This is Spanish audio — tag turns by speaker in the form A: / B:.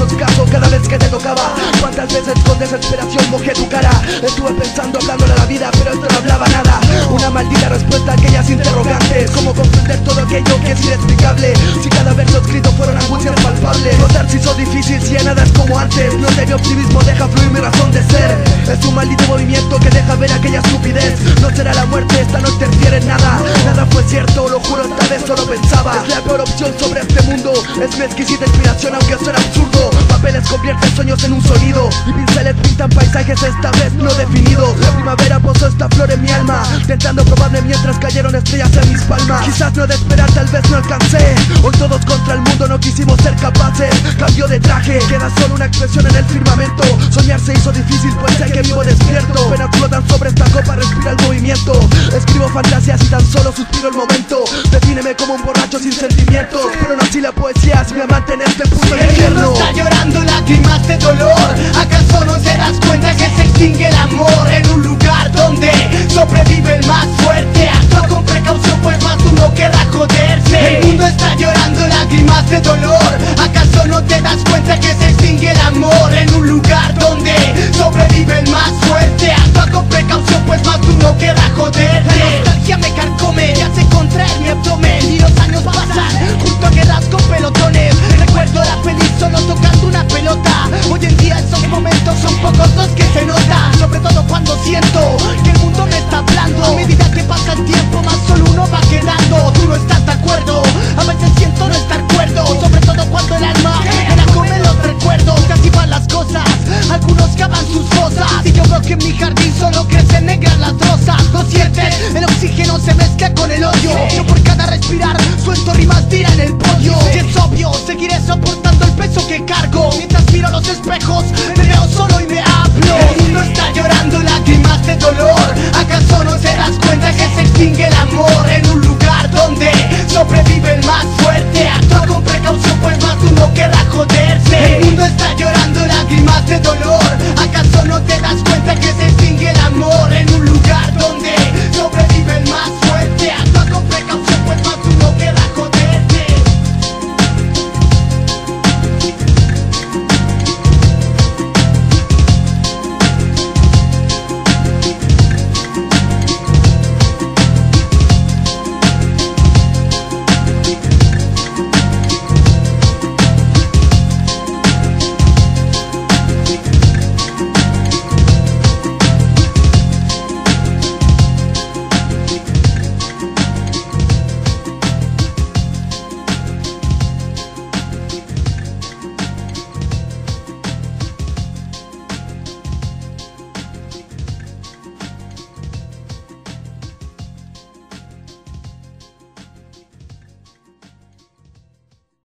A: esos casos cada vez que te tocaba. Cuántas veces con desesperación mojé tu cara. Estuve pensando, hablándole a la vida, pero esto no hablaba nada. Una maldita respuesta a aquellas interrogantes. Cómo comprender todo aquello que es inexplicable. Si cada verso escrito fueron angustias palpables. Notar si hizo difícil, si ya nada es como antes. No te mi optimismo, deja fluir mi razón de ser. Es un maldito movimiento que deja ver aquella estupidez. No será la muerte, esta no interfiere en nada. Nada fue cierto, lo juro, esta vez solo pensaba. Es la peor opción sobre este mundo. Es mi exquisita inspiración aunque suena absurdo. Papeles convierten sueños en un sonido y pinceles pintan paisajes esta vez no definidos. La primavera posó esta flor en mi alma, tentando probarme mientras cayeron estrellas en mis palmas. Quizás no he de esperar, tal vez no alcancé. Hoy todos contra el mundo no quisimos ser capaces. Cambio de traje, queda solo una expresión en el firmamento. Soñar se hizo difícil pues sé que vivo despierto. Apenas flotan sobre esta copa, respira el movimiento. Escribo fantasías y tan solo suspiro el momento. Defíneme como un borracho sin sentimientos, pero no así la poesía, es mi amante en este punto de infierno.
B: El mundo está llorando lágrimas de dolor. ¿Acaso no te das cuenta que se extingue el amor en un lugar donde sobrevive el más fuerte? Actúa con precaución pues más uno querrá joderse. El mundo está llorando lágrimas de dolor. ¿Acaso no te das cuenta que se extingue el amor en un lugar donde sobrevive el más fuerte? Actúa con precaución pues más uno querrá joderse. La nostalgia me carcome, me hace contraer mi abdomen y los años pasan junto a guerras con pelotones. Recuerdo la feliz solo tocando una pelota. Hoy en día esos momentos son pocos los que se notan, sobre todo cuando siento que el mundo me está hablando. A medida que pasa el tiempo más solo uno va quedando. Tú no estás de acuerdo, a veces siento no estar cuerdo, sobre todo cuando el alma me la come los recuerdos. Que así van las cosas, algunos cavan sus fosas y yo veo que en mi jardín solo crecen negras las rosas. ¿No sientes? El oxígeno se mezcla con el odio. Yo por cada respirar suelto rimas, tira en el podio. Y es obvio, seguiré soportando el peso que cargo mientras miro los espejos